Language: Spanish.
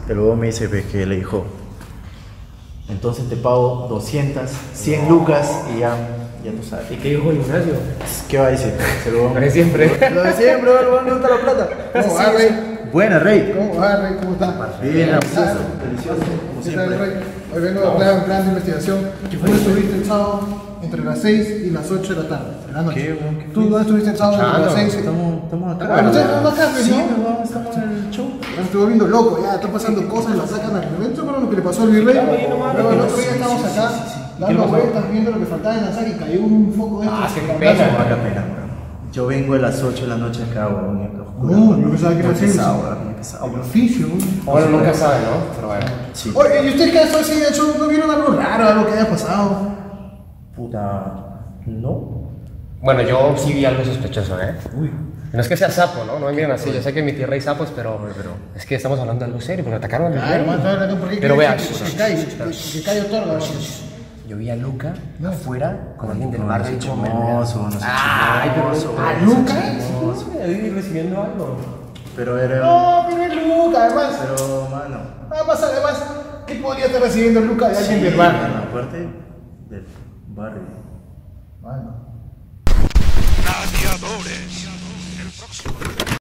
El huevón me dice pues, que le dijo, entonces te pago 200, 100 lucas y ya tú sabes. ¿Y qué dijo el Ignacio? ¿Qué va a decir? El huevón, Lo de siempre. Lo de siempre, el huevón no está la plata. ¿Cómo va, Rey? Buena, Rey. ¿Cómo va, Rey? ¿Cómo está? Bien, delicioso, delicioso, como ¿Qué tal, siempre. Rey? Hoy vengo a hablar en plan de investigación. ¿Dónde estuviste el sábado entre las 6 y las 8 de la tarde? De la noche. ¿Qué, weón? ¿Qué ¿Tú dónde estuviste el sábado entre las 6 y...? Estamos acá. Ah, no sé, no acá, Sí, ¿no? weón, estamos en el show. Me estuvo viendo loco, ya están pasando cosas, la sacan al evento, con lo que le pasó al virrey. Luego el otro día estábamos acá, dando vueltas, viendo lo que faltaba en lanzar y cayó un foco de estos. Ah, sí, qué Abrazo. pena. No vale la pena, weón. Yo vengo a las 8 de la noche acá, weón, y acá oscuro. No, yo pensaba que era Muy así. pesado, weón, muy pesado. El oficio, weón. Bueno, nunca sabe, ¿no? Pero bueno. Sí. Oye, ¿y ustedes qué hacen así de hecho? ¿No vieron algo raro, algo que haya pasado? Puta. No. Bueno, yo sí vi algo sospechoso, ¿eh? Uy. No es que sea sapo, ¿no? No me miren así. Yo sé que en mi tierra hay sapos, pero es que estamos hablando de algo serio, porque atacaron al Ay, virrey. hermano, ahora ¿por qué Pero crees vea, que cae otorga, hermano? yo vi a Luca afuera con alguien del No, bar no de soy Chomel. chismoso, no soy Ay, pero chismoso, ¿a weón, no soy Luca? chismoso. Ahí recibiendo algo. Pero era. No, pero es Luca, además. Pero, mano. Además, ¿qué podría estar recibiendo Luca de alguien del bar? Mano, aparte del barrio. Mano. Gladiadores. El próximo.